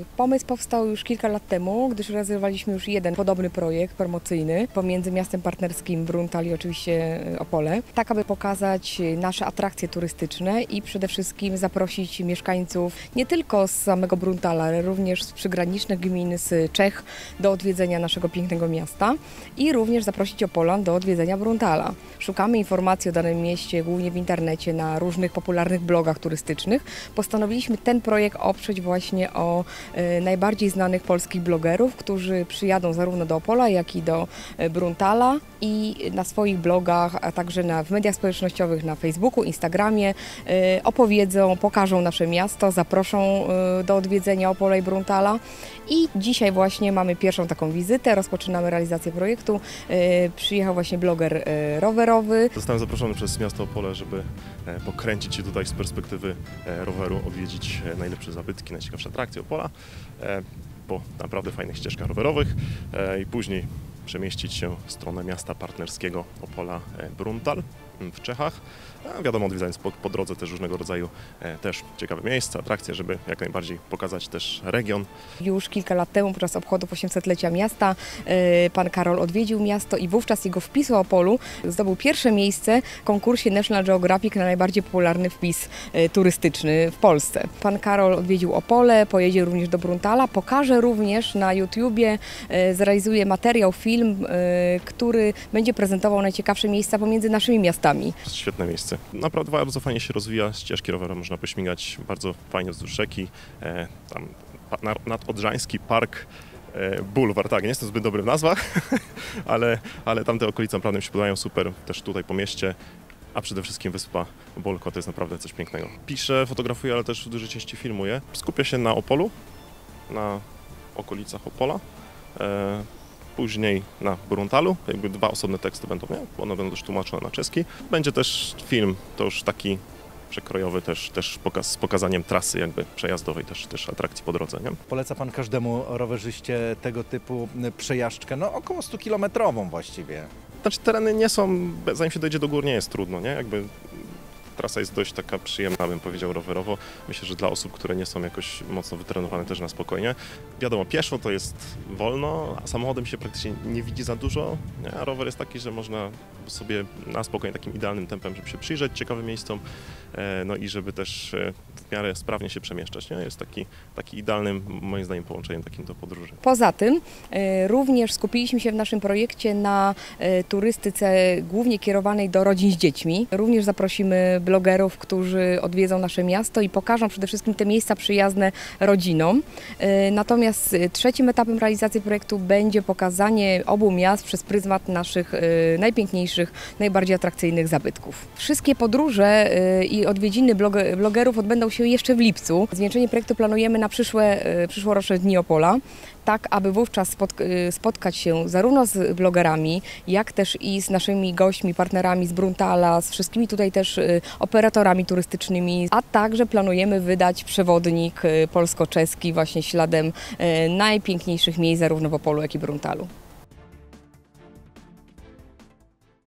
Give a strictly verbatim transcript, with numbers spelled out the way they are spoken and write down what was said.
Pomysł powstał już kilka lat temu, gdyż realizowaliśmy już jeden podobny projekt promocyjny pomiędzy miastem partnerskim Bruntal i oczywiście Opole, tak aby pokazać nasze atrakcje turystyczne i przede wszystkim zaprosić mieszkańców nie tylko z samego Bruntala, ale również z przygranicznych gmin z Czech do odwiedzenia naszego pięknego miasta i również zaprosić Opolan do odwiedzenia Bruntala. Szukamy informacji o danym mieście głównie w internecie, na różnych popularnych blogach turystycznych. Postanowiliśmy ten projekt oprzeć właśnie o e, najbardziej znanych polskich blogerów, którzy przyjadą zarówno do Opola, jak i do e, Bruntala i na swoich blogach, a także na, w mediach społecznościowych, na Facebooku, Instagramie e, opowiedzą, pokażą nasze miasto, zaproszą e, do odwiedzenia Opola i Bruntala. I dzisiaj właśnie mamy pierwszą taką wizytę, rozpoczynamy realizację projektu. E, przyjechał właśnie bloger e, rowerowy. Zostałem zaproszony przez miasto Opole, żeby e, pokręcić się tutaj z perspektywy e, roweru, odwiedzić e, najlepsze zabytki, najciekawsze atrakcje Opola e, po naprawdę fajnych ścieżkach rowerowych e, i później przemieścić się w stronę miasta partnerskiego Opola e, Bruntal w Czechach. A wiadomo, odwiedzając po, po drodze też różnego rodzaju e, też ciekawe miejsca, atrakcje, żeby jak najbardziej pokazać też region. Już kilka lat temu podczas obchodów osiemsetlecia miasta e, pan Karol odwiedził miasto i wówczas jego wpis o Opolu zdobył pierwsze miejsce w konkursie National Geographic na najbardziej popularny wpis e, turystyczny w Polsce. Pan Karol odwiedził Opole, pojedzie również do Bruntala, pokaże również na YouTubie, e, zrealizuje materiał, film, e, który będzie prezentował najciekawsze miejsca pomiędzy naszymi miastami. Świetne miejsce. Naprawdę bardzo fajnie się rozwija, ścieżki rowerowe można pośmigać bardzo fajnie wzdłuż rzeki. E, tam nadodrzański park, e, bulwar, tak, nie jestem zbyt dobry w nazwach, ale, ale tamte okolice naprawdę mi się podobają super, też tutaj po mieście. A przede wszystkim wyspa Bolko to jest naprawdę coś pięknego. Piszę, fotografuję, ale też w dużej części filmuję. Skupię się na Opolu, na okolicach Opola. E, Później na Bruntalu, jakby dwa osobne teksty będą, nie? One będą też tłumaczone na czeski. Będzie też film, to już taki przekrojowy, też, też pokaz, z pokazaniem trasy jakby przejazdowej, też, też atrakcji po drodze. Nie? Poleca Pan każdemu rowerzyście tego typu przejażdżkę, no około stu kilometrową właściwie. Znaczy tereny nie są, zanim się dojdzie do gór nie jest trudno, nie? Jakby trasa jest dość taka przyjemna, bym powiedział, rowerowo. Myślę, że dla osób, które nie są jakoś mocno wytrenowane, też na spokojnie. Wiadomo, pieszo to jest wolno, a samochodem się praktycznie nie widzi za dużo, nie? A rower jest taki, że można sobie na spokojnie, takim idealnym tempem, żeby się przyjrzeć ciekawym miejscom, no i żeby też w miarę sprawnie się przemieszczać. Nie? Jest taki, taki idealnym, moim zdaniem, połączeniem takim do podróży. Poza tym e, również skupiliśmy się w naszym projekcie na e, turystyce głównie kierowanej do rodzin z dziećmi. Również zaprosimy blogerów, którzy odwiedzą nasze miasto i pokażą przede wszystkim te miejsca przyjazne rodzinom. E, natomiast trzecim etapem realizacji projektu będzie pokazanie obu miast przez pryzmat naszych e, najpiękniejszych, najbardziej atrakcyjnych zabytków. Wszystkie podróże e, i odwiedziny blogerów odbędą się jeszcze w lipcu. Zwieńczenie projektu planujemy na przyszłe, przyszłoroczne Dni Opola, tak aby wówczas spotkać się zarówno z blogerami, jak też i z naszymi gośćmi, partnerami z Bruntala, z wszystkimi tutaj też operatorami turystycznymi, a także planujemy wydać przewodnik polsko-czeski właśnie śladem najpiękniejszych miejsc zarówno w Opolu, jak i Bruntalu.